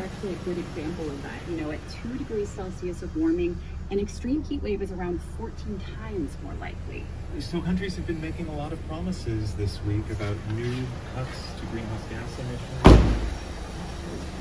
actually a good example of that. You know, at 2 degrees Celsius of warming, an extreme heat wave is around 14 times more likely. So countries have been making a lot of promises this week about new cuts to greenhouse gas emissions.